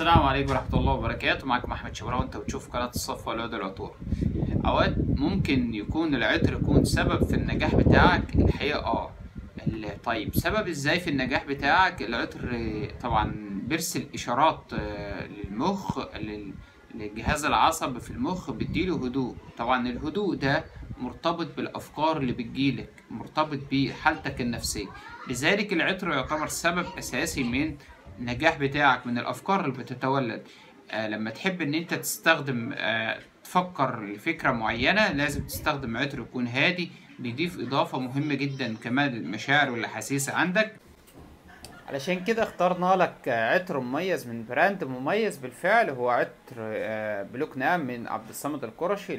السلام عليكم ورحمة الله وبركاته. معكم أحمد شبراوي وأنت بتشوف قناة الصفوة لعود العطور. أوقات ممكن يكون العطر يكون سبب في النجاح بتاعك الحقيقة. طيب سبب إزاي في النجاح بتاعك؟ العطر طبعا بيرسل إشارات للمخ، للجهاز العصبي في المخ، بيديله هدوء. طبعا الهدوء ده مرتبط بالأفكار اللي بتجيلك، مرتبط بحالتك النفسية، لذلك العطر يعتبر سبب أساسي من النجاح بتاعك، من الافكار اللي بتتولد. لما تحب ان انت تستخدم تفكر لفكرة معينة، لازم تستخدم عطر يكون هادي، بيضيف اضافة مهمة جدا كمان للمشاعر والاحاسيس عندك. علشان كده اخترنا لك عطر مميز من براند مميز بالفعل، هو عطر بلوك نام من عبد الصمد القرشي.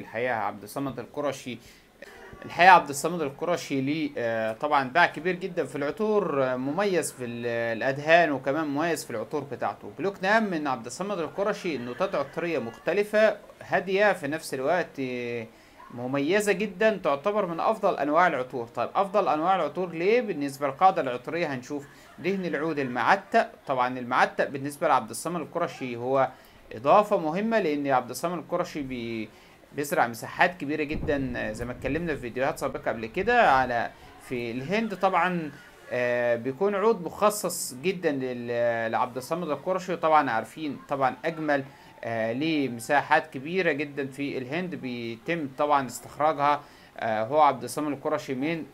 الحقيقة عبد الصمد القرشي ليه طبعا باع كبير جدا في العطور، مميز في الأدهان وكمان مميز في العطور بتاعته. بلوك نام من عبد الصمد القرشي نوتات عطرية مختلفة هادية في نفس الوقت، مميزة جدا، تعتبر من أفضل أنواع العطور. طيب أفضل أنواع العطور ليه؟ بالنسبة للقاعدة العطرية هنشوف دهن العود المعتق. طبعا المعتق بالنسبة لعبد الصمد القرشي هو إضافة مهمة، لأن عبد الصمد القرشي بيزرع مساحات كبيرة جدا، زي ما اتكلمنا في فيديوهات سابقة قبل كده على في الهند. طبعا بيكون عود مخصص جدا لعبد الصمد القرشي. طبعا عارفين طبعا اجمل ليه مساحات كبيرة جدا في الهند بيتم طبعا استخراجها هو عبد الصمد القرشي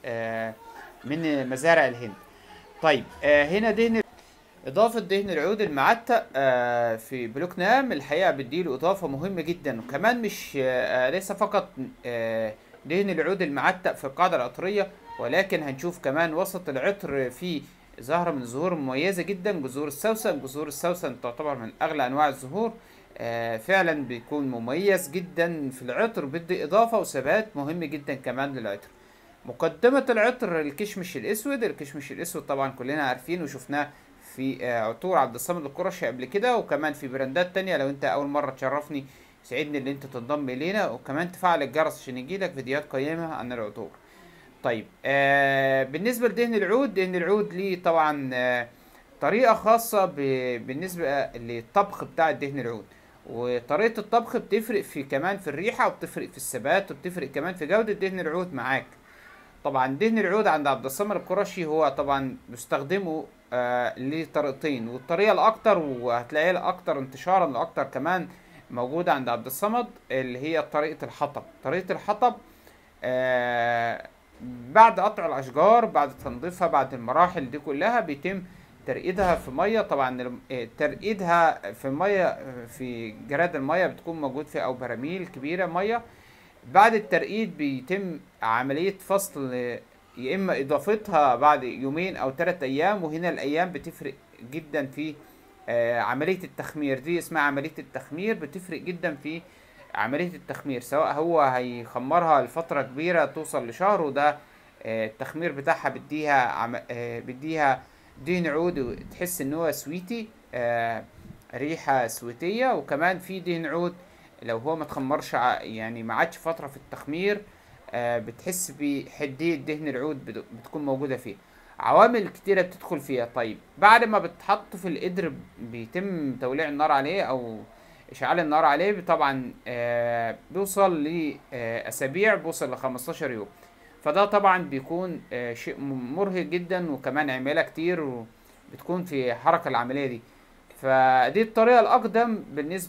من مزارع الهند. طيب هنا إضافة دهن العود المعتق في بلوك نام الحقيقة بتديله إضافة مهمة جدا، وكمان مش ليس فقط دهن العود المعتق في القاعدة العطرية، ولكن هنشوف كمان وسط العطر في زهرة من الزهور مميزة جدا، جذور السوسن. جذور السوسن تعتبر من أغلى أنواع الزهور، فعلا بيكون مميز جدا في العطر، بيدي إضافة وثبات مهم جدا كمان للعطر. مقدمة العطر الكشمش الأسود. الكشمش الأسود طبعا كلنا عارفين وشفناه في عطور عبد الصمد القرشي قبل كده، وكمان في براندات تانية. لو انت اول مرة تشرفني يسعدني ان انت تنضم الينا، وكمان تفعل الجرس عشان يجيلك فيديوهات قيمة عن العطور. طيب بالنسبة لدهن العود، دهن العود ليه طبعا طريقة خاصة بالنسبة للطبخ بتاع دهن العود، وطريقة الطبخ بتفرق في كمان في الريحة، وبتفرق في الثبات، وبتفرق كمان في جودة دهن العود معاك. طبعا دهن العود عند عبد الصمد القرشي هو طبعا بيستخدمه لطريقتين، والطريقة الأكتر وهتلاقيها الأكتر انتشارا الأكتر كمان موجودة عند عبد الصمد، اللي هي طريقة الحطب. طريقة الحطب بعد قطع الأشجار، بعد تنظيفها، بعد المراحل دي كلها بيتم ترقيدها في مية. طبعا ترقيدها في مية، في جراد المية بتكون موجود في أو براميل كبيرة مية. بعد الترقيد بيتم عملية فصل، يا إما إضافتها بعد يومين أو 3 أيام، وهنا الأيام بتفرق جدا في عملية التخمير. دي اسمها عملية التخمير، بتفرق جدا في عملية التخمير، سواء هو هيخمرها لفترة كبيرة توصل لشهر، وده التخمير بتاعها بديها دهن عود تحس ان هو سويتي، ريحة سويتية. وكمان في دهن عود لو هو ما تخمرش يعني ما عادش فترة في التخمير، بتحس بحدية دهن العود بتكون موجودة فيه. عوامل كتيرة بتدخل فيها. طيب بعد ما بتحط في القدر بيتم توليع النار عليه او اشعال النار عليه. طبعا بيوصل لاسابيع، بيوصل ل15 يوم، فده طبعا بيكون شيء مرهق جدا، وكمان عمالة كتير بتكون في حركة العملية دي. فدي الطريقة الأقدم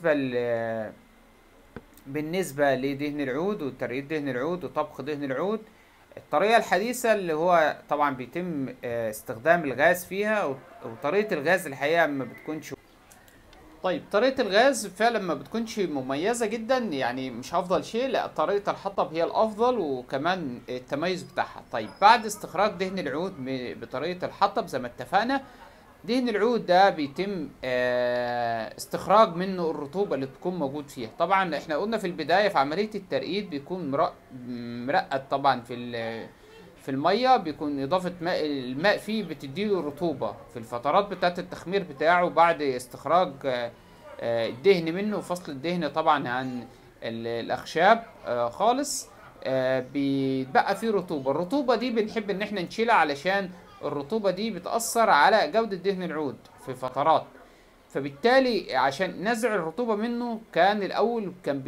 بالنسبة لدهن العود وترقيد دهن العود وطبخ دهن العود. الطريقة الحديثة اللي هو طبعا بيتم استخدام الغاز فيها، وطريقة الغاز الحقيقة ما بتكونش. طيب طريقة الغاز فعلا ما بتكونش مميزة جدا، يعني مش افضل شيء، لا طريقة الحطب هي الافضل وكمان التميز بتاعها. طيب بعد استخراج دهن العود بطريقة الحطب زي ما اتفقنا، دهن العود ده بيتم استخراج منه الرطوبة اللي بتكون موجود فيها. طبعا احنا قلنا في البداية في عملية الترقيد بيكون مرقد طبعا في المية، بيكون اضافة الماء فيه بتديله رطوبة في الفترات بتاعة التخمير بتاعه. بعد استخراج الدهن منه وفصل الدهن طبعا عن الاخشاب خالص، بيتبقى فيه رطوبة. الرطوبة دي بنحب ان احنا نشيلها، علشان الرطوبة دي بتأثر على جودة دهن العود في فترات. فبالتالي عشان نزع الرطوبة منه كان الأول كان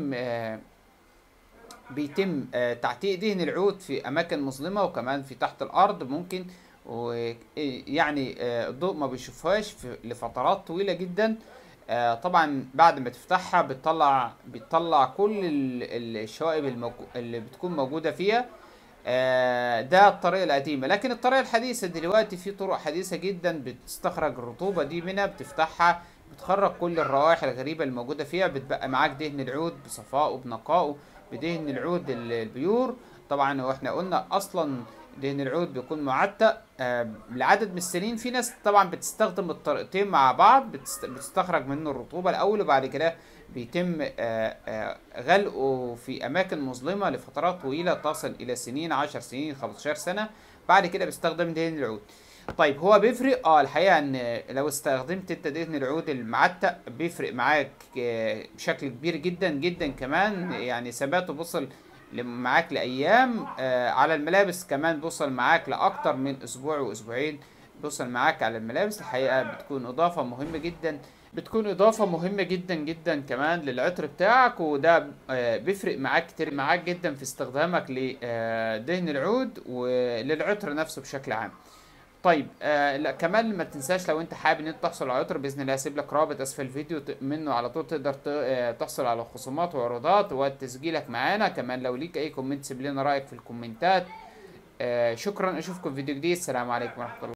بيتم تعتيق دهن العود في أماكن مظلمة، وكمان في تحت الأرض ممكن، ويعني الضوء ما بيشوفهاش لفترات طويلة جدا. طبعا بعد ما تفتحها بتطلع كل الشوائب اللي بتكون موجودة فيها. ده الطريقة القديمة. لكن الطريقة الحديثة دلوقتي في طرق حديثة جدا بتستخرج الرطوبة دي منها، بتفتحها بتخرج كل الروائح الغريبة الموجودة فيها، بتبقى معاك دهن العود بصفائه بنقائه بدهن العود البيور. طبعا واحنا قلنا اصلا دهن العود بيكون معتق لعدد من السنين. في ناس طبعا بتستخدم الطريقتين مع بعض، بتستخرج منه الرطوبة الاول، وبعد كده بيتم غلقه في اماكن مظلمة لفترات طويلة تصل الى سنين، 10 سنين، 15 سنة. بعد كده بيستخدم دهن العود. طيب هو بيفرق بيفرق ان لو استخدمت انت دهن العود المعتق بيفرق معاك بشكل كبير جدا جدا. كمان يعني ثباته بوصل معاك لايام. على الملابس كمان بوصل معاك لاكتر من اسبوع واسبوعين. بوصل معاك على الملابس. الحقيقة بتكون اضافة مهمة جدا، بتكون اضافة مهمة جدا جدا كمان للعطر بتاعك. وده بيفرق معاك كتير معاك جدا في استخدامك لدهن العود وللعطر نفسه بشكل عام. طيب لا كمان ما تنساش، لو انت حابب ان انت تحصل على عطر باذن الله هسيب لك رابط اسفل الفيديو منه على طول تقدر تحصل على خصومات وعروضات وتسجيلك معانا. كمان لو ليك اي كومنت سيب لنا رايك في الكومنتات. شكرا، اشوفكم في فيديو جديد. السلام عليكم ورحمه الله.